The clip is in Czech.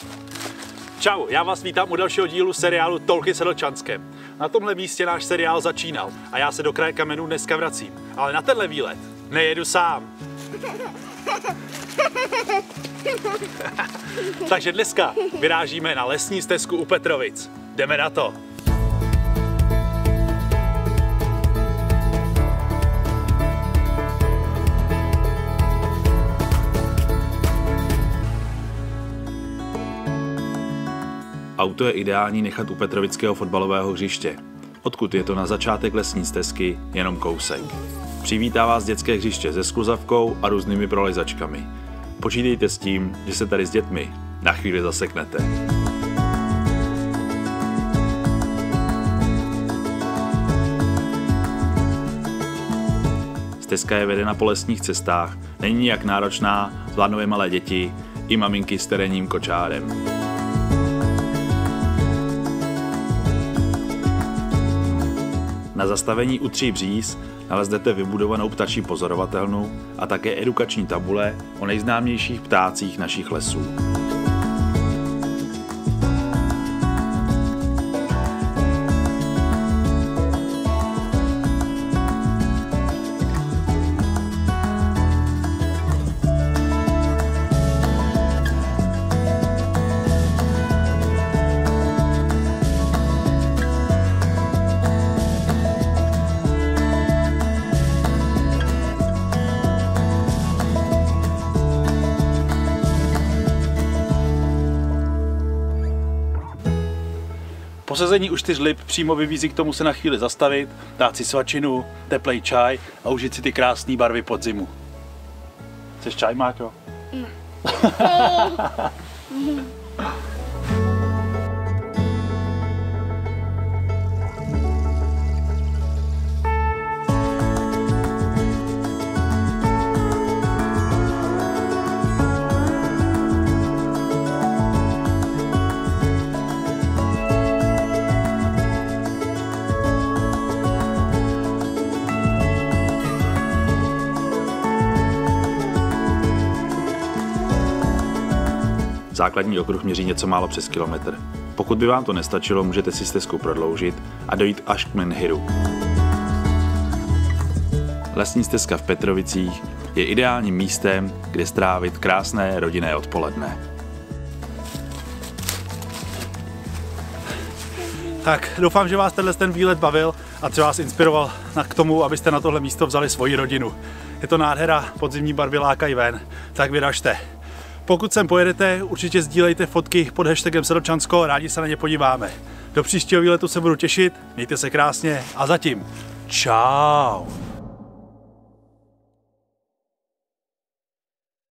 Čau, já vás vítám u dalšího dílu seriálu Tolky Sedlčanském. Na tomhle místě náš seriál začínal a já se do kraje Kamenů dneska vracím. Ale na tenhle výlet nejedu sám. Takže dneska vyrážíme na lesní stezku u Petrovic. Jdeme na to. Auto je ideální nechat u Petrovického fotbalového hřiště, odkud je to na začátek lesní stezky jenom kousek. Přivítá vás dětské hřiště se skluzavkou a různými prolezačkami. Počítejte s tím, že se tady s dětmi na chvíli zaseknete. Stezka je vedena po lesních cestách, není nijak náročná, zvládnou je malé děti i maminky s terénním kočárem. Na zastavení u Tří Bříz naleznete vybudovanou ptačí pozorovatelnu a také edukační tabule o nejznámějších ptácích našich lesů. Posezení u 4 lip přímo vybízí k tomu se na chvíli zastavit, dát si svačinu, teplej čaj a užít si ty krásné barvy podzimu. Chceš čaj, Máťo? Ne. Základní okruh měří něco málo přes kilometr. Pokud by vám to nestačilo, můžete si stezku prodloužit a dojít až k Menhiru. Lesní stezka v Petrovicích je ideálním místem, kde strávit krásné rodinné odpoledne. Tak doufám, že vás ten výlet bavil a třeba vás inspiroval k tomu, abyste na tohle místo vzali svoji rodinu. Je to nádhera, podzimní barvy lákají ven, tak vyražte. Pokud sem pojedete, určitě sdílejte fotky pod hashtagem Sedlčansko, rádi se na ně podíváme. Do příštího výletu se budu těšit, mějte se krásně a zatím čau!